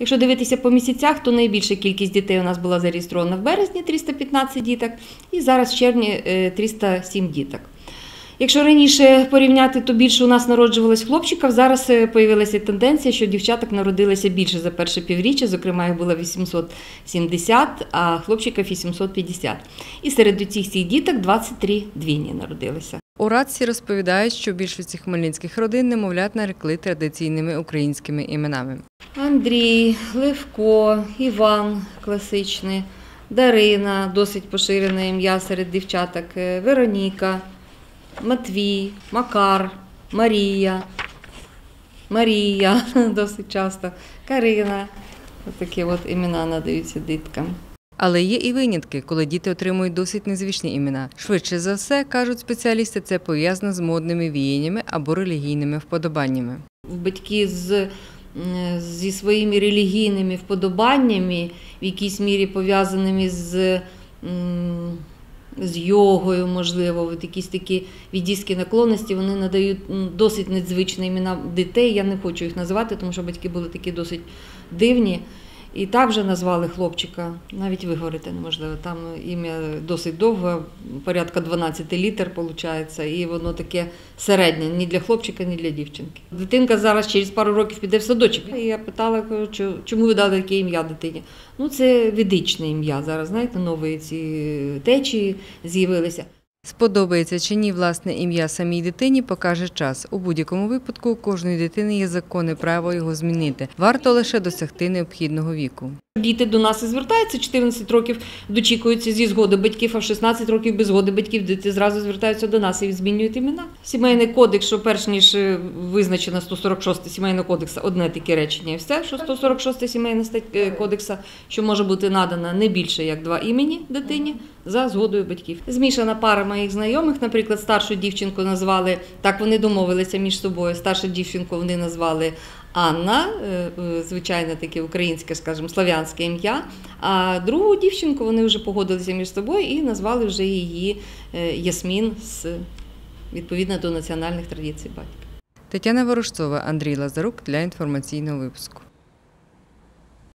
Якщо дивитися по місяцях, то найбільша кількість дітей у нас була зареєстрована в березні – 315 діток, і зараз в червні – 307 діток. Якщо раніше порівняти, то більше у нас народжувалось хлопчиків, зараз з'явилася тенденція, що дівчаток народилося більше за перше півріччя, зокрема їх було 870, а хлопчиків 850. І серед цих діток 23 двійні народилися. У Радці розповідають, що в більшості хмельницьких родин немовлят нарекли традиційними українськими іменами. Андрій, Левко, Іван класичний, Дарина, досить поширене ім'я серед дівчаток, Вероніка, Матвій, Макар, Марія досить часто, Карина. Ось такі імена надаються діткам. Але є і винятки, коли діти отримують досить незвичні імена. Швидше за все, кажуть спеціалісти, це пов'язано з модними віяннями або релігійними вподобаннями. Батьки зі своїми релігійними вподобаннями, в якійсь мірі пов'язаними з йогою, можливо, якісь такі віддійські наклонності, вони надають досить незвичні імена дітей. Я не хочу їх називати, тому що батьки були такі досить дивні. І так вже назвали хлопчика, навіть виговорити неможливо. Там ім'я досить довге, порядка 12 літер виходить, і воно таке середнє, ні для хлопчика, ні для дівчинки. Дитинка зараз через пару років піде в садочок. І я питала, чому ви дали таке ім'я дитині? Ну, це ведичне ім'я зараз, знаєте, нові ці течії з'явилися. Сподобається чи ні власне ім'я самій дитині, покаже час. У будь-якому випадку у кожної дитини є законне право його змінити. Варто лише досягти необхідного віку. Діти до нас і звертаються, 14 років дочікуються зі згоди батьків, а в 16 років без згоди батьків діти зразу звертаються до нас і змінюють імена. Сімейний кодекс, що перш ніж визначено 146 сімейного кодексу, одне таке речення і все, що 146 сімейного кодексу, що може бути надано не більше, як 2 імені дитині за згодою батьків. Змішана пара моїх знайомих, наприклад, старшу дівчинку назвали, так вони домовилися між собою, старшу дівчинку вони назвали Анна, звичайно таке українське, скажімо, слав'янське ім'я, а другу дівчинку вони вже погодилися між собою і назвали вже її Ясмін, відповідно до національних традицій батька. Тетяна Ворожцова, Андрій Лазарук для інформаційного випуску.